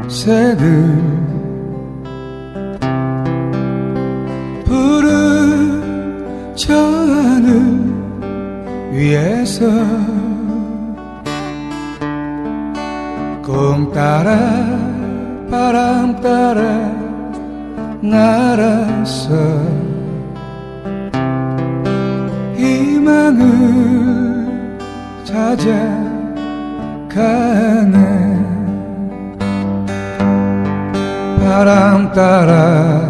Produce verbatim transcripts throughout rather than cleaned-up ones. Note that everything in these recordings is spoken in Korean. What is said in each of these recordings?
새들 푸른 저 하늘 위에서 꿈 따라 바람 따라 날아서 희망을 찾아가네. 바람 따라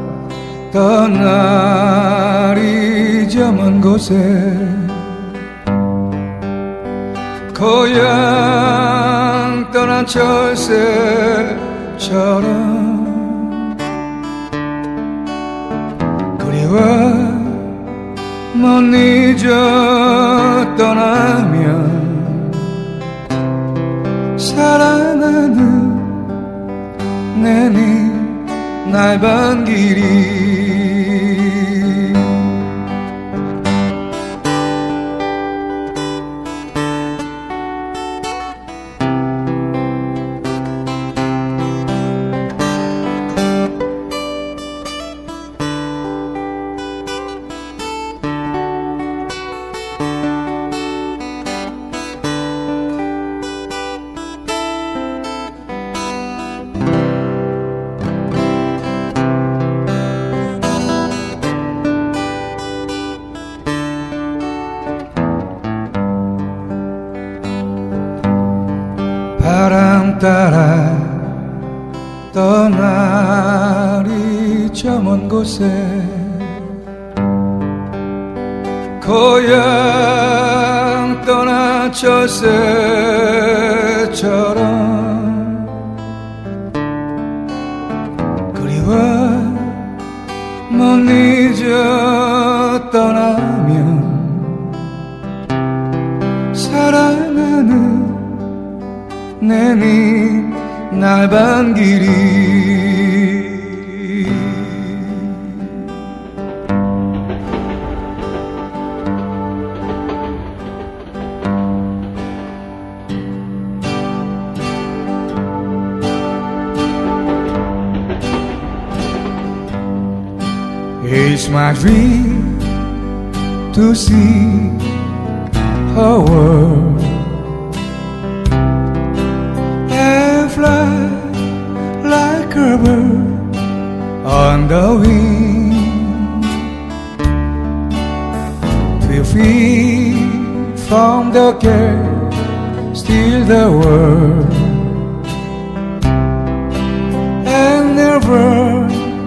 떠나리 저 먼 곳에 고향 떠난 철새처럼 그리워 못 잊어 떠나면 사랑하는 내니 날반 길이 바람 따라 떠나리 저 먼 곳에 고향 떠난 철새처럼 그리워 못 잊어 떠나면 사랑하는 내니 날반 길이 It's my dream to see her world and fly like a bird on the wing. Feel free from the care, still the world, and never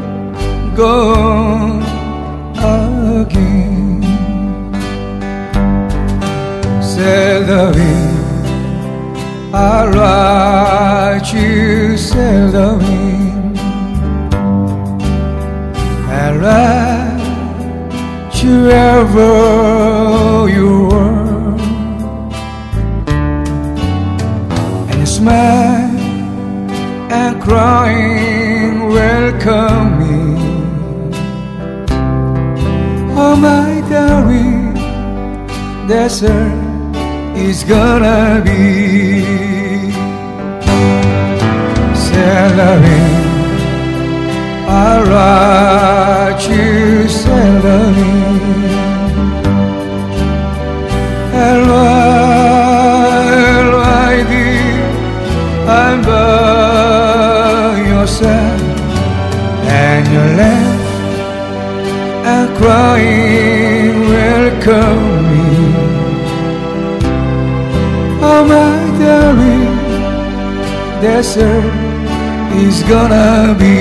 go again. Sail the wind, I'll ride you, sail the wind, I'll ride you wherever you are, and you smile and crying welcome me. Oh my darling, desert is gonna be. Sail the wind, I'll ride you, sail the wind, I'll ride, ride it, I'm by your side, and your laugh and crying welcome me. Oh my darling, desert is gonna be.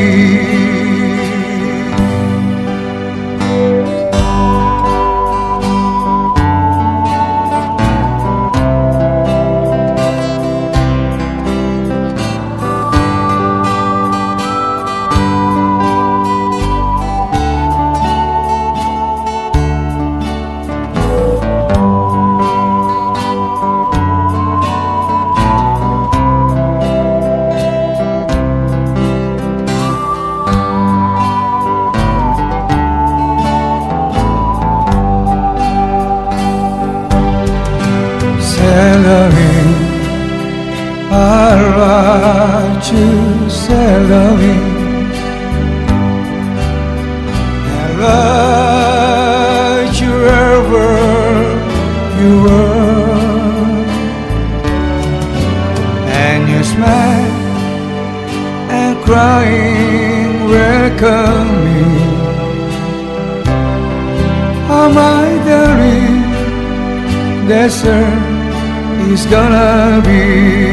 Won't you settle me and right you wherever you were, and you smile and crying welcome me. Oh my darling, desert is gonna be.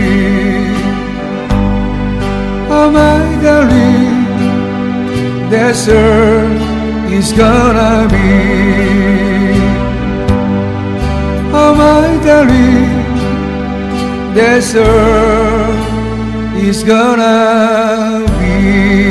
Oh my darling, desert is gonna be. Oh my darling, desert is gonna be.